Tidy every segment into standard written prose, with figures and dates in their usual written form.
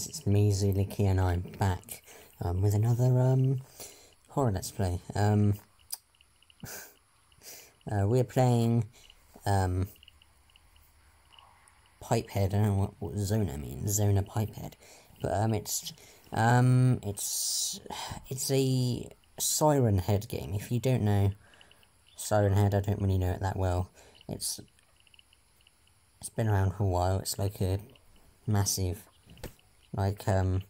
guys, it's me, Zuliki, and I'm back with another horror let's play. We're playing Pipehead. I don't know what Zona means, Zona Pipehead, but it's a Siren Head game. If you don't know Siren Head, I don't really know it that well. It's been around for a while. It's like a massive, like I think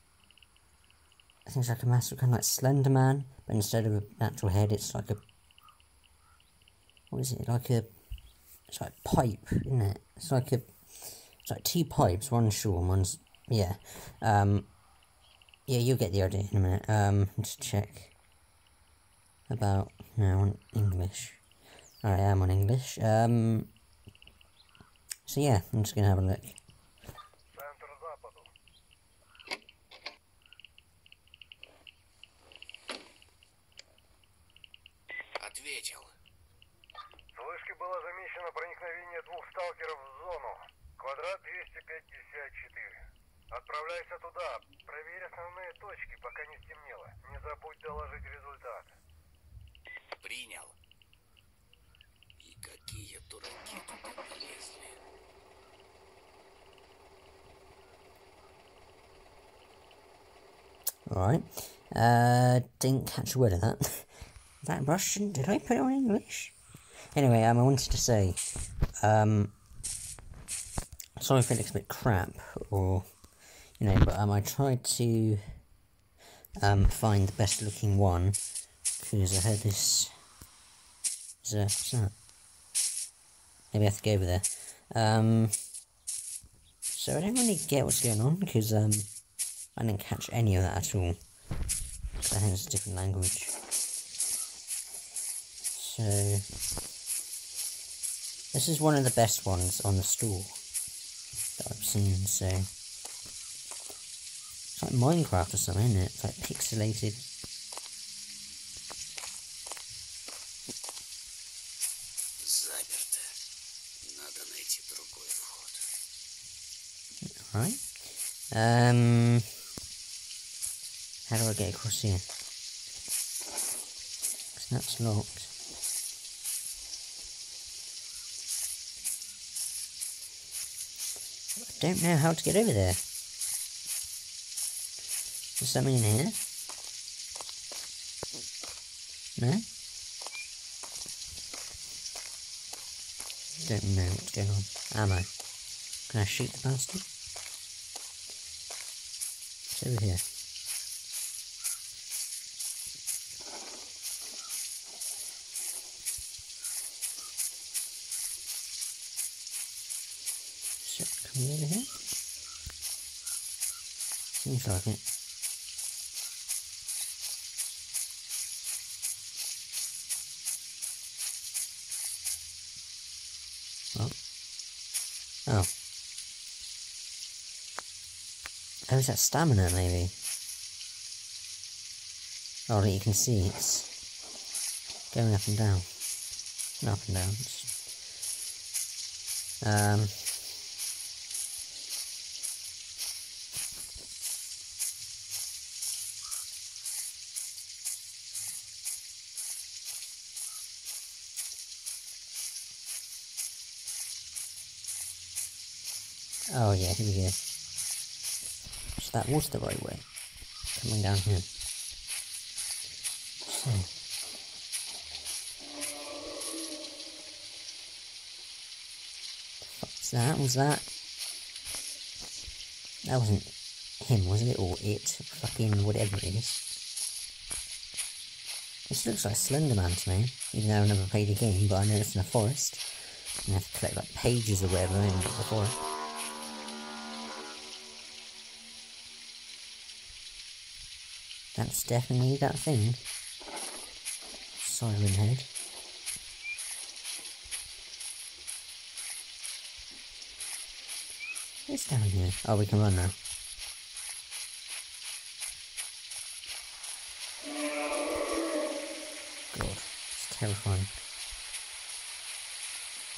it's like a massive kind of like Slender Man, but instead of an actual head, it's like a, what is it? It's like pipe, isn't it? It's like two pipes, one's short, one's yeah. Yeah, you'll get the idea in a minute. Just check about. No, I want English. Alright, I am on English. So yeah, I'm just gonna have a look. Ответил. С вышки было замечено проникновение двух сталкеров в зону. Квадрат 254. Отправляйся туда. Проверь основные точки, пока не стемнело. Не забудь доложить результат. Принял. И какие дураки туда полезли. Alright. Didn't catch a word of that. Is that Russian? Did I put it on English? Anyway, I wanted to say, sorry if it looks a bit crap, or, you know, but I tried to, find the best looking one, because I heard this, what's that? Maybe I have to go over there. So I don't really get what's going on, because, I didn't catch any of that at all. I think it's a different language. So this is one of the best ones on the store that I've seen, so it's like Minecraft or something, isn't it? It's like pixelated. Заперто. Надо найти другой вход. Alright. How do I get across here? 'Cause that's locked. I don't know how to get over there. Is something in here? No? Don't know what's going on. Ammo. Can I shoot the bastard? It's over here. So, can we over here? Seems like it. Oh. Oh. Oh, is that stamina, maybe? Oh, you can see it's going up and down. Not up and down. Oh yeah, here we go. So that was the right way. Coming down here. So. What's that? Was that? That wasn't him, was it? Or it? Fucking whatever it is. This looks like Slender Man to me. Even though I've never played the game, but I know it's in a forest. And you have to collect like pages or whatever in the forest. That's definitely that thing. Siren Head. It's down here. Oh, we can run now. God, it's terrifying.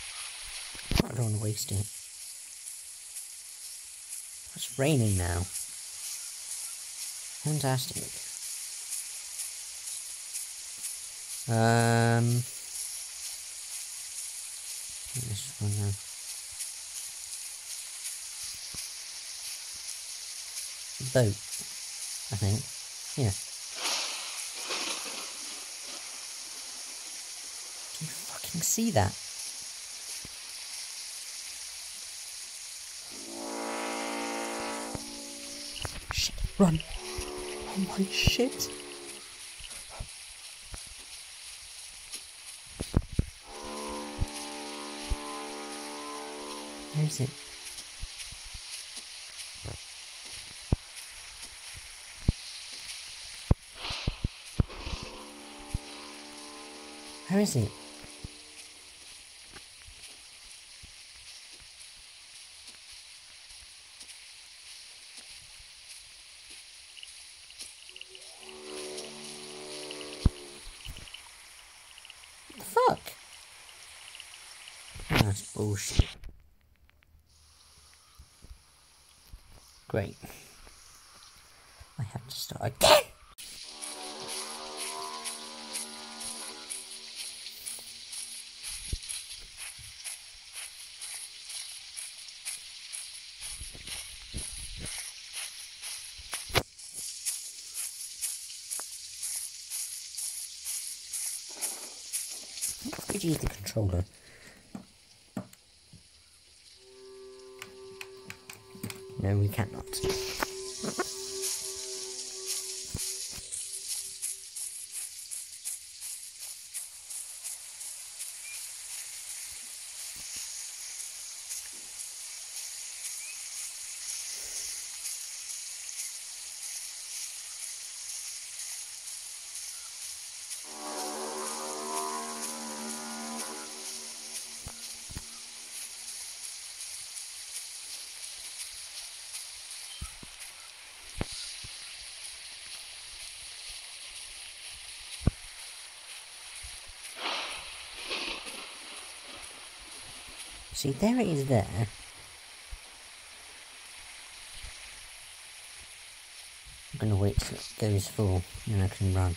I don't want to waste it. It's raining now. Fantastic. This one now. Boat, I think. Yeah. Can you fucking see that? Shit, run! Oh my shit! Where is it? Where is it? What the fuck? Oh, that's bullshit. Great. I have to start again! Could use the controller. No, we cannot. See, there it is there. I'm gonna wait till it goes full, and then I can run.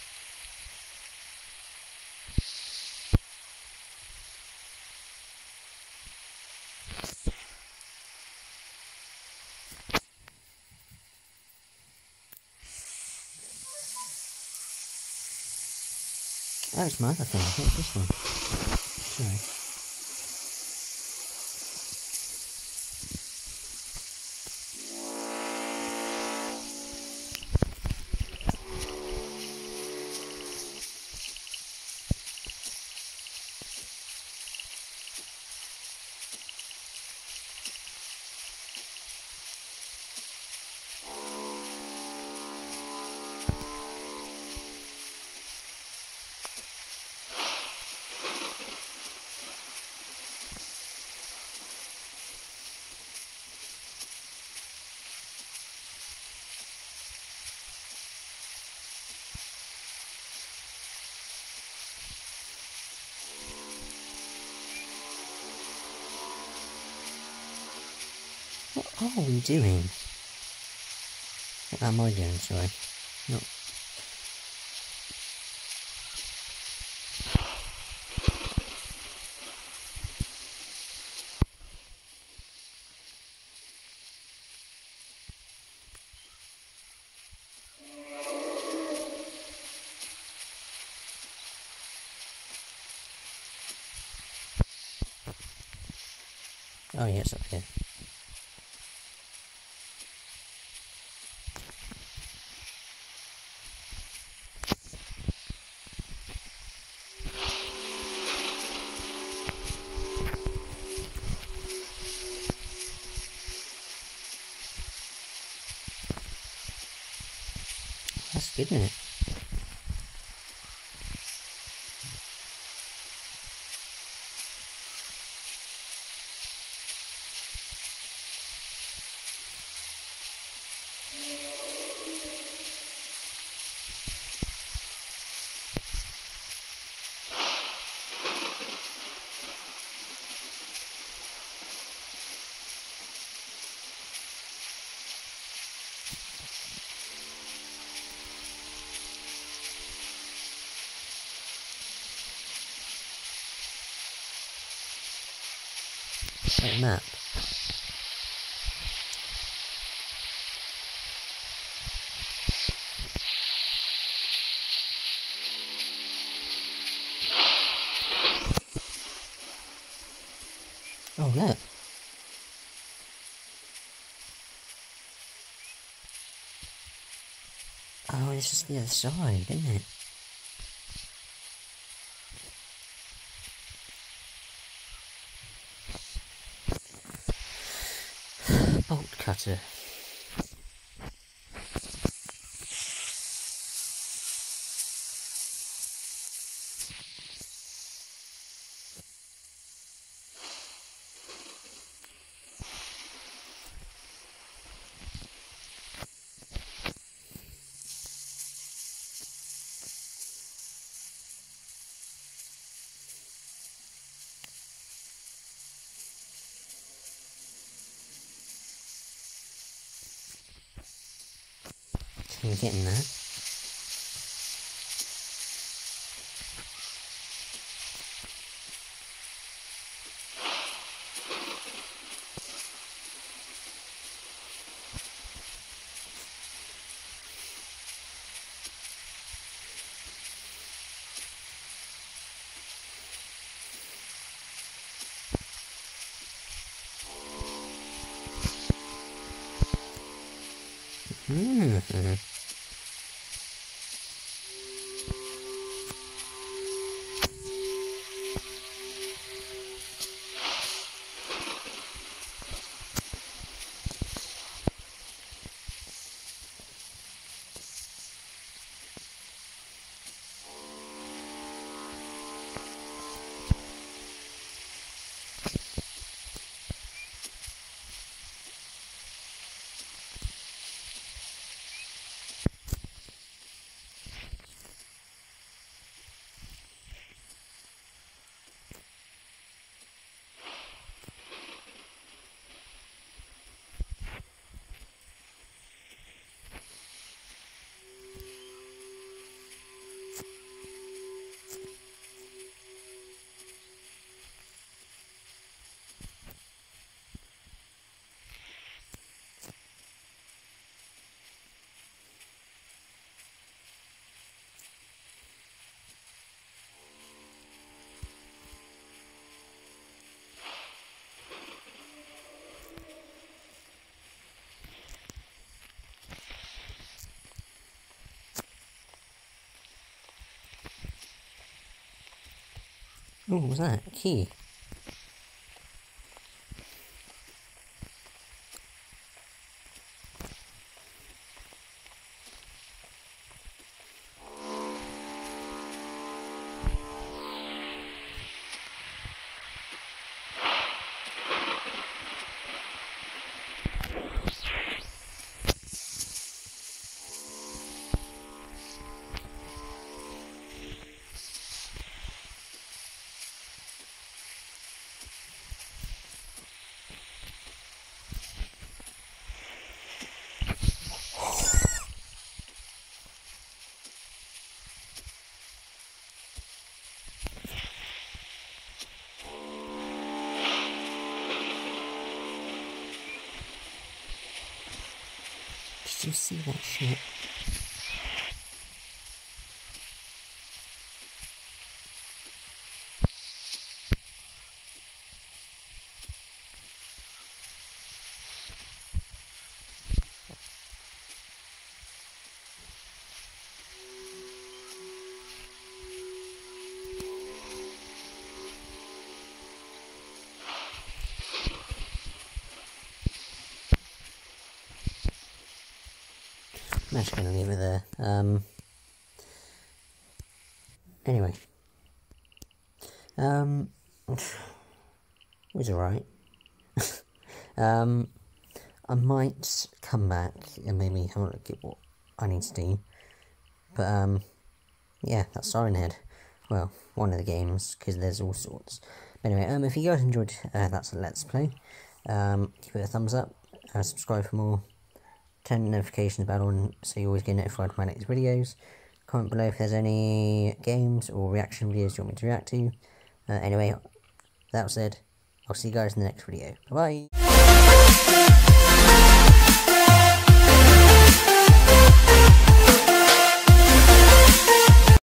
Oh, it's my other thing. What's this one? Sorry. What are we doing? What am I doing, sorry? No. Oh, yes, up here. That's good, isn't it? Like map. Oh, look. Oh, it's just the other side, isn't it? Bolt cutter. We're getting there. Oh, what was that? A key. Did you see that shit? I'm actually going to leave it there. Anyway. It was alright. I might come back and maybe have a look at what I need to do. But, yeah, that's Siren Head. Well, one of the games, because there's all sorts. But anyway, if you guys enjoyed that's a Let's Play, give it a thumbs up, subscribe for more, turn the notifications bell on so you always get notified of my next videos. Comment below if there's any games or reaction videos you want me to react to. Anyway, that said, I'll see you guys in the next video. Bye bye.